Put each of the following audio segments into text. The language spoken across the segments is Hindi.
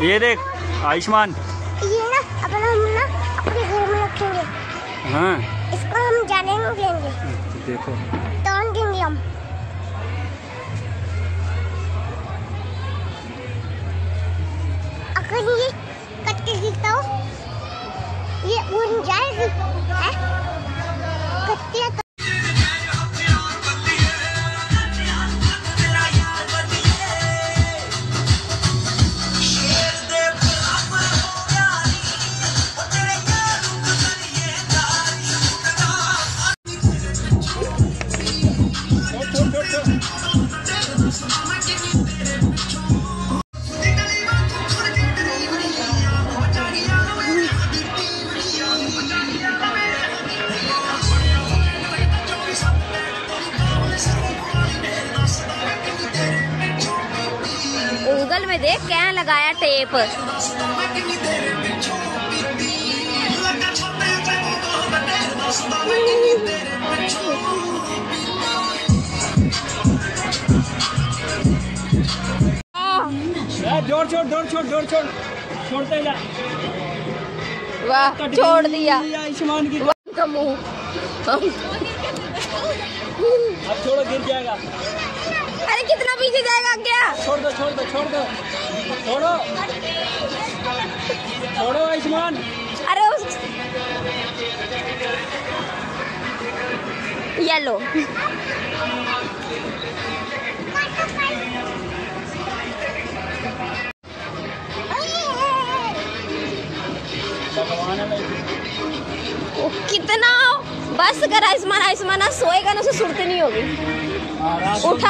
ये देख आयुष्मान, ये ना अपने घर में रखेंगे। हाँ इसको हम जाने नहीं देंगे। देखो तोड़ देंगे हम। अगर ये कट के गिरता हो ये उड़ जाएगी, है? कट्टिया गूगल में देख क्या लगाया टेप। छोड़ते जा। वाह छोड़ दिया आयुष्मान की का मुंह। अब छोड़ो, गिर जाएगा। अरे कितना पीछे जाएगा क्या? छोड़ दो छोड़ दो छोड़ दो, छोड़ो छोड़ो आयुष्मान। अरे येलो कितना बस कर। आयुष्मान आयुष्मान सोएगा ना, उसे सुरती नहीं होगी। उठा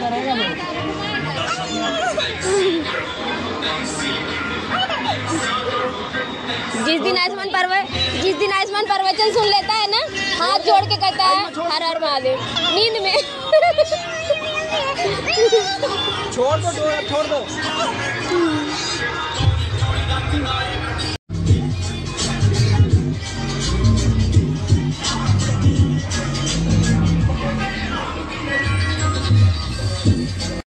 जिस दिन आयुष्मान प्रवचन सुन लेता है ना, हाथ जोड़ के कहता है हर हर महादेव नींद में। छोड़ दो।